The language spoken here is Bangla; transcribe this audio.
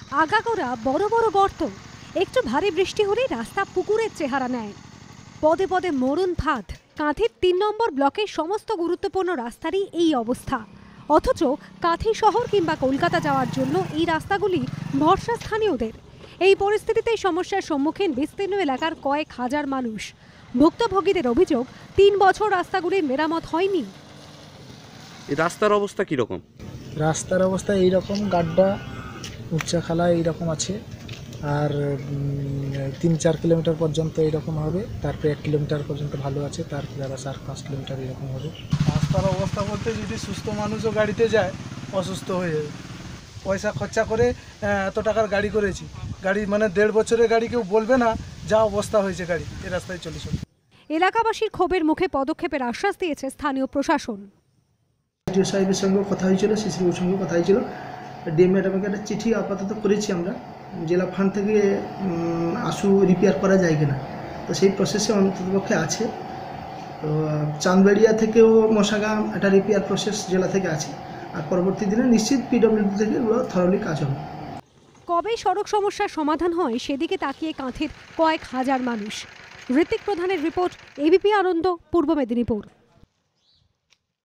আগাগোড়া বড় বড় গর্ত, একটু ভারী বৃষ্টি হলেই রাস্তা পুকুরের চেহারা নেয়। পদে পদে মরুন ফাঁদ। কাঁথির ৩ নম্বর ব্লকের সমস্ত গুরুত্বপূর্ণ রাস্তারই এই অবস্থা। অথচ কাঁথি শহর কিংবা কলকাতা যাওয়ার জন্য এই রাস্তাগুলি ভরসা স্থানীয়দের। এই পরিস্থিতিতে সমস্যার সম্মুখীন বিস্তীর্ণ এলাকার কয়েক হাজার মানুষ। ভুক্তভোগীদের অভিযোগ, ৩ বছর রাস্তাগুলির মেরামত হয়নি। এই রাস্তার অবস্থা কিরকম? রাস্তার অবস্থা এইরকম, গাড্ডা উচ্চা খালা এইরকম আছে, আর ৩-৪ কিলোমিটার পর্যন্ত এইরকম হবে, তারপরে 1 কিলোমিটার পর্যন্ত ভালো আছে, তারপরে আবার 4-5 কিলোমিটার এরকম হবে। রাস্তার অবস্থা বলতে যদি সুস্থ মানুষও গাড়িতে যায় অসুস্থ হয়ে যাবে। পয়সা খরচা করে এত টাকার গাড়ি করেছি, গাড়ি মানে 1.5 বছরের গাড়ি কেউ বলবে না যা অবস্থা হয়েছে গাড়ি এই রাস্তায় চলে। এলাকাবাসীর ক্ষোভের মুখে পদক্ষেপের আশ্বাস দিয়েছে স্থানীয় প্রশাসন। ডিও সাহেবের সঙ্গেও কথা হয়েছিল, সিসির সঙ্গেও কথা হয়েছিল। ডিএম ম্যাডামকে একটা চিঠি আপাতত করেছি আমরা, জেলা ফান্ড থেকে আশু রিপেয়ার করা যায় কিনা, তো সেই প্রসেসে অন্ততপক্ষে আছে। তো চাঁদবাড়িয়া থেকেও মশাগাম একটা রিপেয়ার প্রসেস জেলা থেকে আছে, আর পরবর্তী দিনে নিশ্চিত পিডব্লিউডি থেকে এগুলো থরলি কাজ হবে। কবে সড়ক সমস্যার সমাধান হয় সেদিকে তাকিয়ে কাঁথির কয়েক হাজার মানুষ। ঋত্বিক প্রধানের রিপোর্ট, এবিপি আনন্দ, পূর্ব মেদিনীপুর।